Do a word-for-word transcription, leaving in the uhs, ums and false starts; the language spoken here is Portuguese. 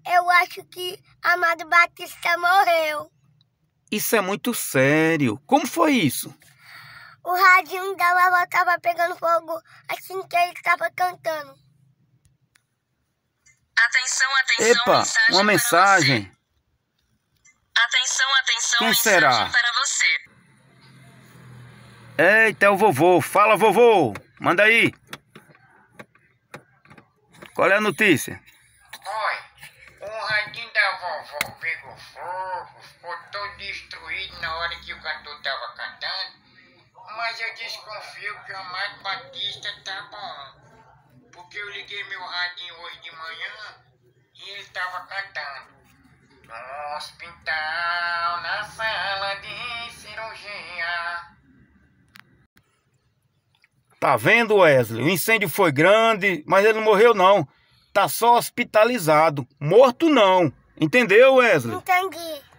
eu acho que Amado Batista morreu. Isso é muito sério. Como foi isso? O radinho da vovó estava pegando fogo assim que ele estava cantando. Atenção, atenção, Epa, mensagem uma para mensagem. você. Atenção, atenção, Quem mensagem será? para você. Eita, é o vovô. Fala, vovô. Manda aí. Qual é a notícia? Oi, o radinho da vovó pegou fogo, ficou todo destruído na hora que o cantor estava cantando, mas eu desconfio que o Amado Batista tá bom, porque eu liguei meu radinho hoje de manhã e ele estava cantando. No hospital, na sala de cirurgia. Tá vendo, Wesley? O incêndio foi grande, mas ele não morreu não. Tá só hospitalizado. Morto não. Entendeu, Wesley? Entendi.